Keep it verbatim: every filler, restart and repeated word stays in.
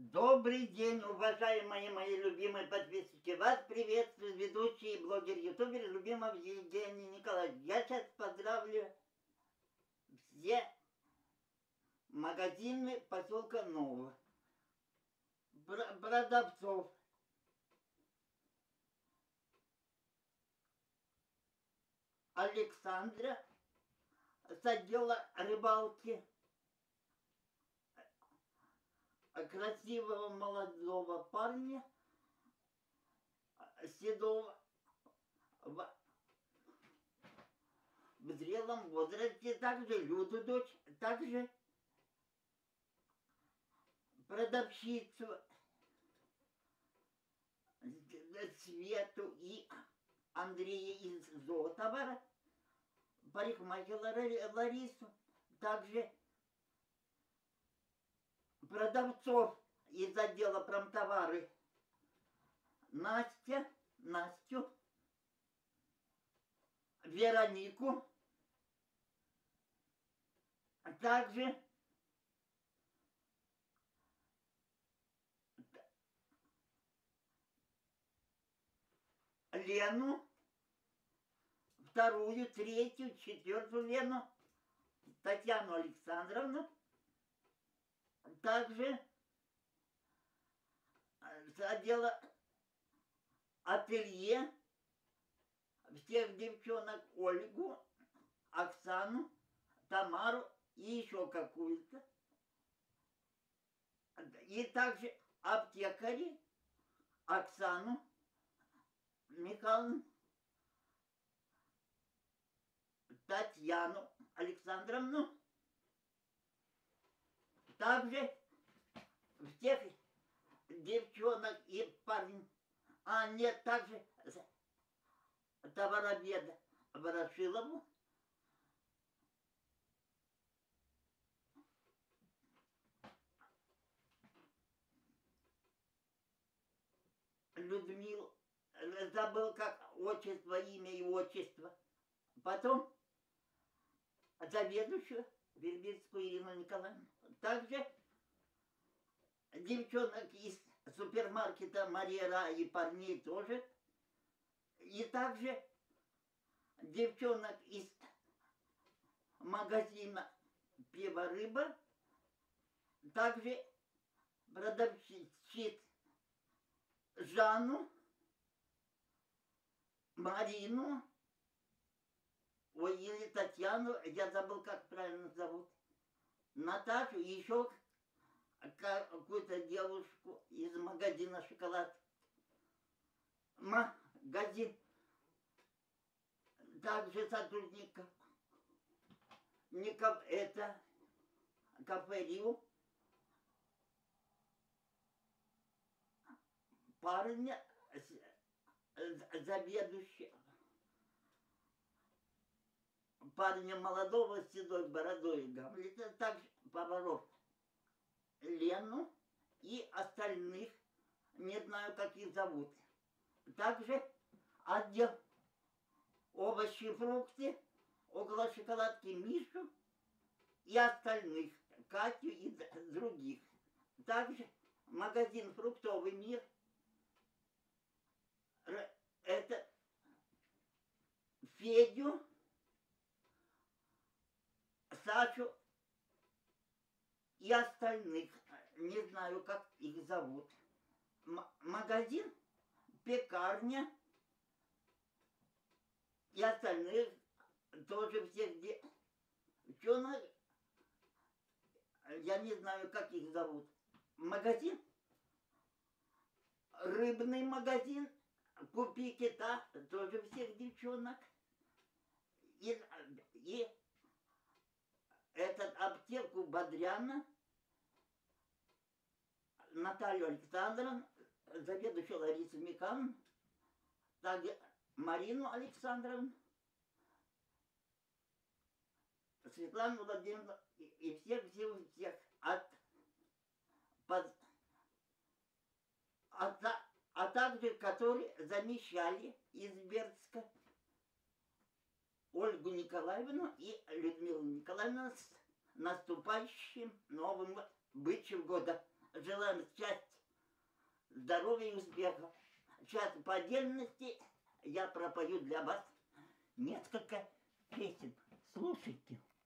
Добрый день, уважаемые мои любимые подписчики. Вас приветствует ведущий и блогер-ютубер любимого Евгений Николаевич. Я сейчас поздравлю все магазины поселка Нового, продавцов, Александра с отдела рыбалки, красивого молодого парня, седого, в, в зрелом возрасте, также Люду дочь, также продавщицу Свету и Андрея из зоотовара, парикмахера Ларису, также продавцов из отдела промтовары Настя, Настю, Веронику, также Лену, вторую, третью, четвертую Лену, Татьяну Александровну, также с отдела ателье всех девчонок Ольгу, Оксану, Тамару и еще какую-то. И также аптекари Оксану Михайловну, Татьяну Александровну, также всех девчонок и парней. А нет, также товароведа Ворошилову, Людмилу, забыл как отчество, имя и отчество. Потом заведующую Вербицкую Ирину Николаевну. Также девчонок из супермаркета Мария Ра и парней тоже. И также девчонок из магазина Пиво-рыба. Также продавщиц Жанну, Марину, ой, или Татьяну, я забыл, как правильно зовут, Наташу, еще какую-то девушку из магазина «Шоколад». Магазин также сотрудников Ников, это кафе Рио, парня заведующего, парня молодого с седой бородой, Гамлета, также поваров Лену и остальных, не знаю, как их зовут. Также отдел овощи и фрукты, около шоколадки Мишу и остальных, Катю и других. Также магазин «Фруктовый мир», это Федю, Сашу и остальных, не знаю, как их зовут. М- магазин «Пекарня» и остальных, тоже всех девчонок, я не знаю, как их зовут. Магазин, рыбный магазин, «Купи кита», тоже всех девчонок. И, и этот аптеку Бодряна, Наталью Александровну, заведующую Ларису Михайловну, также Марину Александровну, Светлану Владимировну и, и всех, всех, всех от, под, от, а также которые замещали из Бердска Ольгу Николаевну и Людмилу Николаевну с наступающим новым бычьим годом. желаем счастья, здоровья и успеха. Сейчас по отдельности я пропою для вас несколько песен. Слушайте.